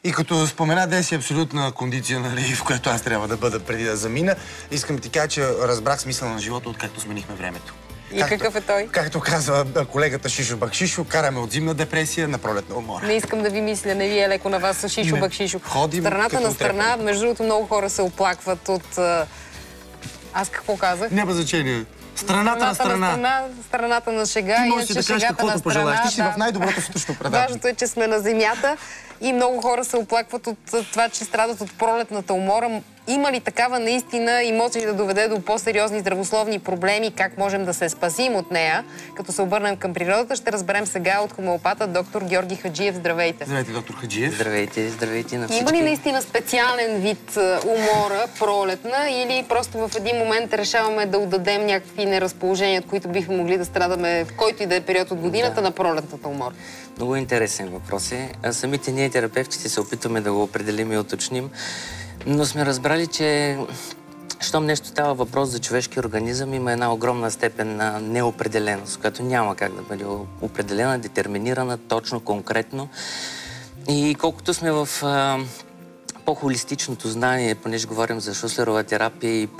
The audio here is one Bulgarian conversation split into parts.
И като спомена Деси абсолютна кондиция, нали, в която аз трябва да бъда преди да замина, искам да ти кажа, че разбрах смисъл на живота, откакто сменихме времето. И какъв е той? Както казва колегата Шишо Бакшишо, караме от зимна депресия на пролетна умора. Не искам да ви мисля, не ви е леко на вас с Шишо Бакшишо. Ходим страната на страна, между другото много хора се оплакват от... Аз какво казах? Няма значение. Страната на страна. Страната на шега. Ти можеш да кажеш каквото пожелаеш. Ти си в най-доброто сутрешно предаване. Важното е, че сме на земята и много хора се оплакват от това, че страдат от пролетната умора. Има ли такава наистина и може ли да доведе до по-сериозни здравословни проблеми? Как можем да се спасим от нея? Като се обърнем към природата, ще разберем сега от хомеопата доктор Георги Хаджиев. Здравейте! Здравейте, доктор Хаджиев! Здравейте, здравейте на всички! Има ли наистина специален вид умора, пролетна, или просто в един момент решаваме да отдадем някакви неразположения, от които бихме могли да страдаме в който и да е период от годината на пролетната умора? Много интересен въпрос е. Самите ние, терапевтите, се опитваме да го определим и уточним, но сме разбрали, че щом нещо става въпрос за човешки организъм, има една огромна степен на неопределеност, която няма как да бъде определена, детерминирана, точно, конкретно. И колкото сме в по-холистичното знание, понеже говорим за Шуслерова терапия и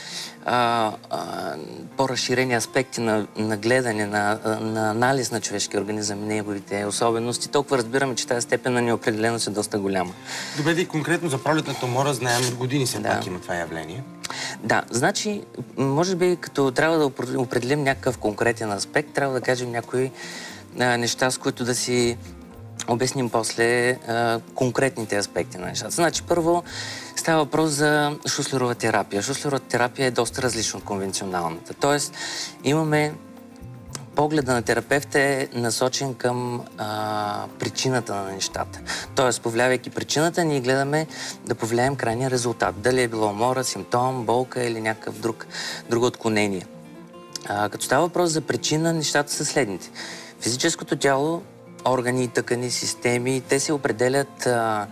по-разширени аспекти на гледане, на анализ на човешкия организъм и неговите особености, толкова разбираме, че тази степен на неопределеност е доста голяма. Добре, и конкретно за пролетната умора знаем от години все пак има това явление. Да, значи, може би като трябва да определим някакъв конкретен аспект, трябва да кажем някои неща, с които да си обясним после конкретните аспекти на нещата. Значи, първо става въпрос за Шуслерова терапия. Шуслерова терапия е доста различна от конвенционалната. Тоест, имаме погледа на терапевта е насочен към причината на нещата. Тоест, повлиявайки причината, ние гледаме да повлияем крайния резултат. Дали е било умора, симптом, болка или някакъв друго отклонение. Като става въпрос за причина, нещата са следните. Физическото тяло, органи, тъкани, системи, те се определят,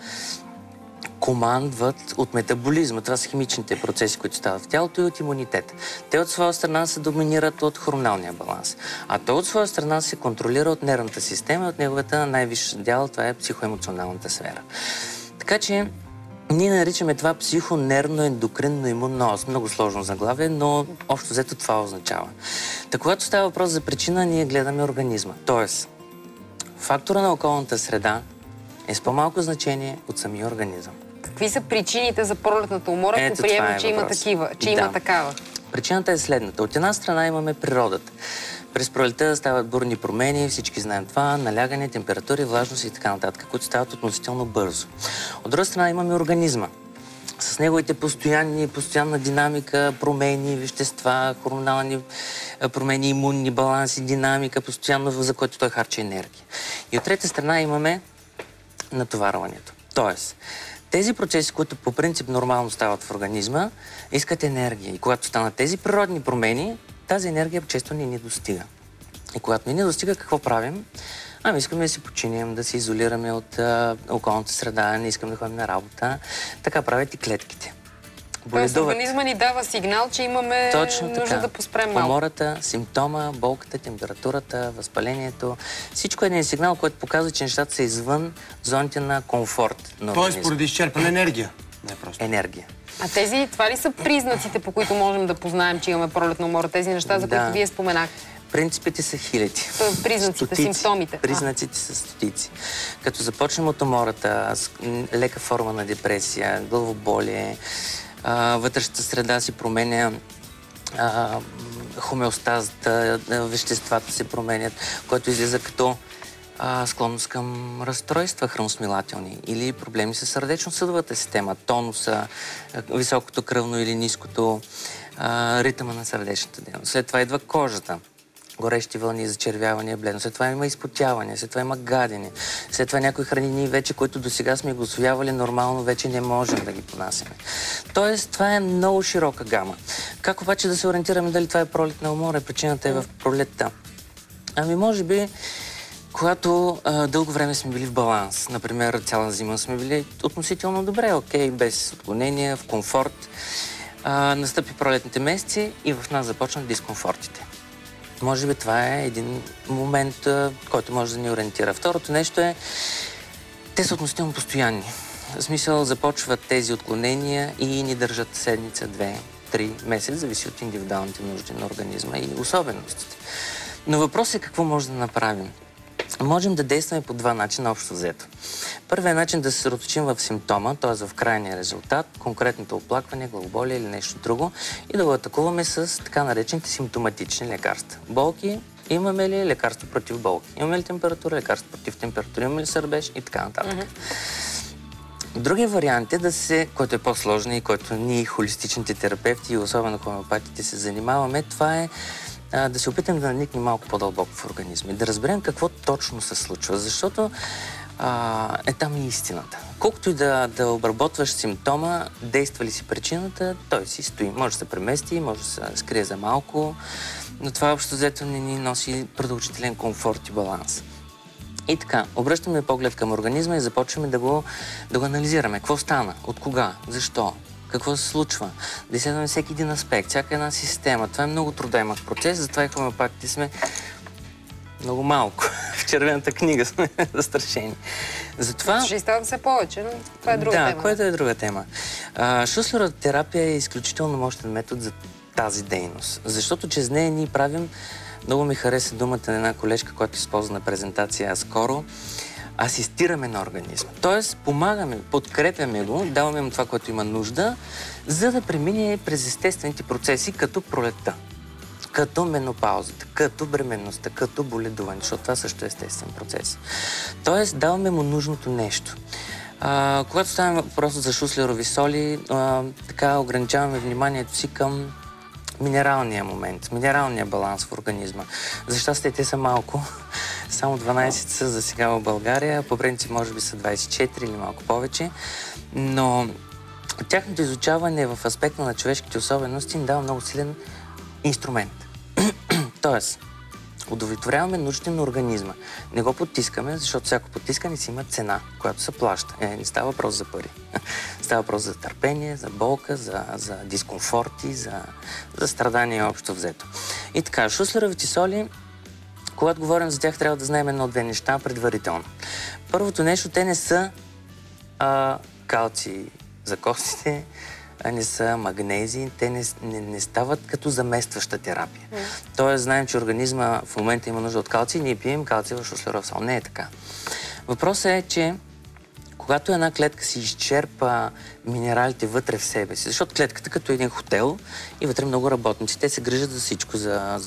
командват от метаболизма. Това са химичните процеси, които стават в тялото, и от имунитет. Те от своя страна се доминират от хормоналния баланс. А той от своя страна се контролира от нервната система, от неговата най-висша дял, това е психоемоционалната сфера. Така че ние наричаме това психонервно, ендокринно, имунно. Много сложно заглавие, но общо взето това означава. Та когато става въпрос за причина, ние гледаме организма. Тоест, фактора на околната среда е с по-малко значение от самия организъм. Какви са причините за пролетната умора, ако приемем, че има такива, има такава? Причината е следната. От една страна имаме природата. През пролетта стават бурни промени, всички знаем това, налягане, температури, влажност и така нататък, които стават относително бързо. От друга страна имаме организма. С неговите постоянна динамика, промени, вещества, хормонални промени, имунни баланси, динамика, постоянно, за което той харчи енергия. И от трета страна имаме натоварването. Тоест, тези процеси, които по принцип нормално стават в организма, искат енергия. И когато станат тези природни промени, тази енергия често не ни достига. И когато не ни достига, какво правим? Искаме да се починим, да се изолираме от околната среда, не искаме да ходим на работа. Така правят и клетките. Тоест организма ни дава сигнал, че имаме нужда да поспрем малко. Умората, симптома, болката, температурата, възпалението. Всичко е един сигнал, който показва, че нещата са извън зоните на комфорт на организма. Тоест поради изчерпана енергия. Не просто. Енергия. А това ли са признаците, по които можем да познаем, че имаме пролетна умора? Тези неща, за които вие споменахте? Принципите са хиляди. Тоест признаците, симптомите. Признаците са стотици. Като започнем от умората, лека форма на депресия, главоболие, вътрешната среда си променя, хомеостазата, веществата се променят, което излиза като склонност към разстройства храносмилателни или проблеми с сърдечно-съдовата система, тонуса, високото кръвно или ниското, ритъма на сърдечната дейност. След това идва кожата. Горещи вълни, зачервявания, бледност. След това има изпотяване, след това има гадене. След това някои хранини вече, които досега сме го усвоявали нормално, вече не можем да ги понасяме. Тоест, това е много широка гама. Как обаче да се ориентираме дали това е пролетна умора? Причината е в пролетта. Може би, когато дълго време сме били в баланс, например, цяла зима сме били относително добре, окей, без отклонения, в комфорт. Настъпи пролетните месеци и в нас започнат дискомфортите. Може би това е един момент, който може да ни ориентира. Второто нещо е Те са относително постоянни. В смисъл, започват тези отклонения и ни държат седмица, 2-3 месец, зависи от индивидуалните нужди на организма и особеностите. Но въпросът е какво може да направим. Можем да действаме по два начина, общо взето. Първият начин да се съсредоточим в симптома, т.е. в крайния резултат, конкретното оплакване, главоболие или нещо друго, и да го атакуваме с така наречените симптоматични лекарства. Болки, имаме ли лекарство против болки? Имаме ли температура, лекарство против температура? Имаме ли сърбеж? И така нататък. Другия вариант е да се, който е по-сложен и който ние, холистичните терапевти и особено хомеопатите се занимаваме, това е да се опитам да наникнем малко по-дълбоко в организма и да разберем какво точно се случва, защото там и истината. Колкото и да обработваш симптома, действа ли си причината, той си стои. Може да се премести, може да се скрие за малко, но това общо взето не ни носи продължителен комфорт и баланс. И така, обръщаме поглед към организма и започваме да го анализираме. Какво стана? От кога? Защо? Какво се случва? Да изследваме всеки един аспект, всяка една система. Това е много трудоемък процес, затова и хомеопатите сме много малко. В червената книга сме застрашени. Затова... Ще стават все повече, но това е друга тема. Да, което е друга тема. Шуслеровата терапия е изключително мощен метод за тази дейност, защото чрез нея ние правим, много ми хареса думата на една колежка, която използва на презентация скоро, асистираме на организма. Тоест, помагаме, подкрепяме го, даваме му това, което има нужда, за да премине през естествените процеси, като пролетта, като менопаузата, като бременността, като боледуване, защото това също е естествен процес. Тоест, даваме му нужното нещо. Когато ставаме въпрос за шуслерови соли, така ограничаваме вниманието си към минералния момент, минералния баланс в организма. За щастие те са малко. Само 12 са за сега в България. По принцип може би са 24 или малко повече. Но тяхното изучаване в аспекта на човешките особености ни дава много силен инструмент. Тоест, удовлетворяваме нуждите на организма. Не го потискаме, защото всяко потискане си има цена, която се плаща. Не става въпрос за пари. Става въпрос за търпение, за болка, за дискомфорти, за страдание общо взето. И така, шуслеровите соли, когато говорим за тях, трябва да знаем едно-две неща предварително. Първото нещо, те не са калци за костите, не са магнези, те не стават като заместваща терапия. Тоест, знаем, че организма в момента има нужда от калци и ние пием калциева шуслеров сол. Не е така. Въпросът е, че когато една клетка си изчерпа минералите вътре в себе си, защото клетката като един хотел и вътре много работници, те се грижат за всичко,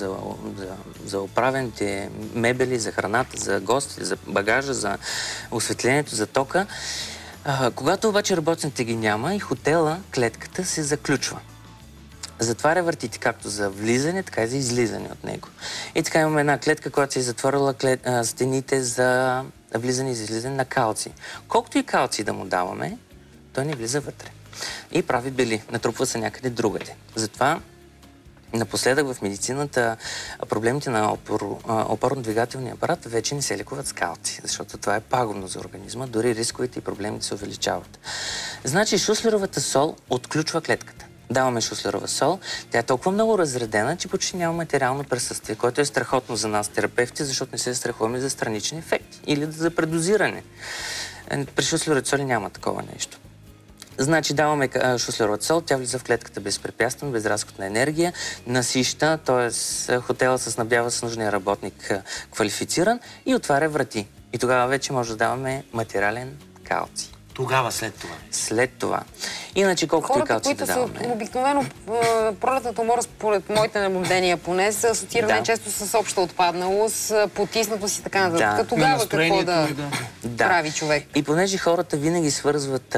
за оправените мебели, за храната, за гости, за багажа, за осветлението, за тока. Когато обаче работниците ги няма и хотела, клетката се заключва. Затваря вратите както за влизане, така и за излизане от него. И така имаме една клетка, която се е затворила стените за влизане и излизане на калци. Колкото и калци да му даваме, той не влиза вътре. И прави бели, натрупва се някъде другаде. Затова напоследък в медицината проблемите на опорно-двигателния апарат вече не се лекуват с калци, защото това е пагубно за организма, дори рисковете и проблемите се увеличават. Значи шуслеровата сол отключва клетката. Даваме шуслерова сол, тя е толкова много разредена, че почти няма материално присъствие, което е страхотно за нас, терапевти, защото не се страхуваме за странични ефекти или за предозиране. При шуслеровата соли няма такова нещо. Значи даваме шуслеровата сол, тя влиза в клетката безпрепятствено, без разход на енергия, насища, т.е. хотела се снабдява с нужния работник квалифициран и отваря врати. И тогава вече може да даваме материален калций. Тогава, след това? След това. Иначе колкото и калций да даваме. Хората, които са обикновено пролетната умора, според моите наблюдения поне, са асоциирани често с обща отпадналост, потиснато си така нататък. Тогава какво да прави човек? И понеже хората винаги свързват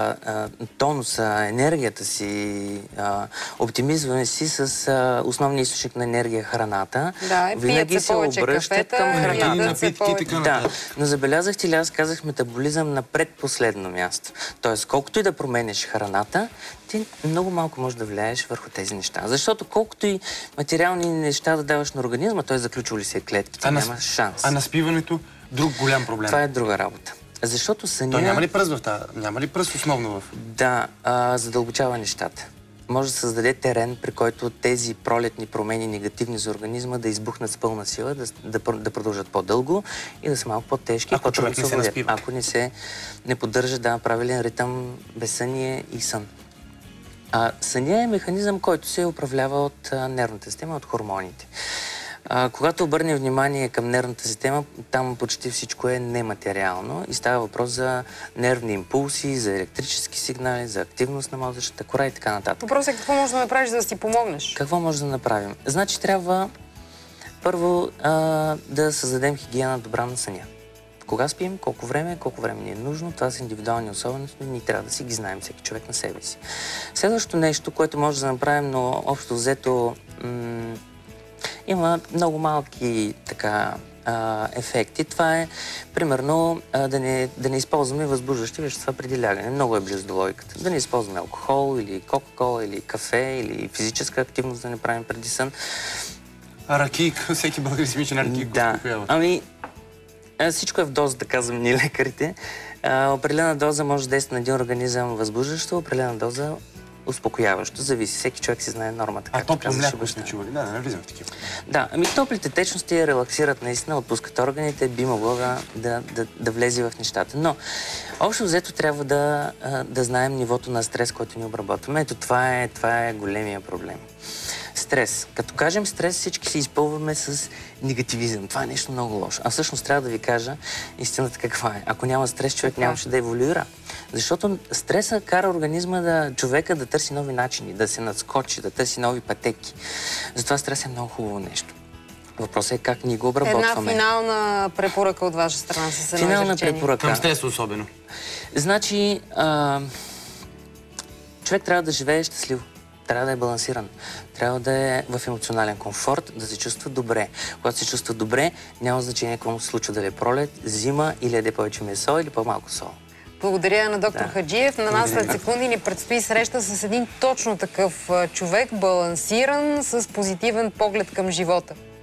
тонуса, енергията си, оптимизма си с основния източник на енергия, храната, винаги се обръщат към храната. Но забелязахте ли, аз казах метаболизъм на предпоследно място. Тоест, колкото и да променеш храната, ти много малко можеш да влияеш върху тези неща. Защото колкото и материални неща да даваш на организма, той заключва ли се клетките, няма шанс. А наспиването? Друг голям проблем. Това е друга работа. Защото Той няма ли пръст в тази? Няма ли пръст основно в? Да, задълбочава нещата. може да създаде терен, при който тези пролетни промени, негативни за организма, да избухнат с пълна сила, да продължат по-дълго и да са малко по-тежки. Ако човек не се наспива. Ако не поддържа правилен ритъм, безсъние и сън. Съня е механизъм, който се управлява от нервната система, от хормоните. Когато обърнем внимание към нервната система, там почти всичко е нематериално и става въпрос за нервни импулси, за електрически сигнали, за активност на мозъчната кора и така нататък. Въпросът е какво можеш да направиш, за да си помогнеш? Какво може да направим? Значи трябва първо да създадем хигиена добра на съня. Кога спим, колко време ни е нужно, това са индивидуални особености, ние трябва да си ги знаем всеки човек на себе си. Следващото нещо, което може да направим, но общо взето има много малки ефекти. Това е, примерно, да не използваме възбуждащи вещества преди лягане. Много е близо до логиката. Да не използваме алкохол, или кока-кола, или кафе, или физическа активност да не правим преди сън. Ракийка, всеки българин си мича на ракийка. Да, всичко е в доза, да казвам ни лекарите. Определена доза може да действа на един организъм възбуждащо, определена доза успокояващо. Зависи. Всеки човек си знае нормата. А топло мляко сме чували? Да, не влизам в такива. Да, топлите течности релаксират наистина, отпускат органите, би могло да влезе в нещата. Но, общо взето трябва да знаем нивото на стрес, който ни обработваме. Ето това е големия проблем. Стрес. Като кажем стрес, всички се изпълваме с негативизъм. Това е нещо много лошо. А всъщност трябва да ви кажа истината каква е. Ако няма стрес, човек нямаше да еволюира. Защото стреса кара организма човека да търси нови начини, да се надскочи, да търси нови пътеки. Затова стрес е много хубаво нещо. Въпросът е как ние го обработваме. Една финална препоръка от ваша страна с едно финална препоръка. Към стреса особено. Значи, човек трябва да живее щастливо. Трябва да е балансиран. Трябва да е в емоционален комфорт, да се чувства добре. Когато се чувства добре, няма значение какво му се случва, дали е пролет, зима или яде повече месо или по-малко сол. Благодаря на доктор Хаджиев. На нас след секунди ни предстои среща с един точно такъв човек, балансиран, с позитивен поглед към живота.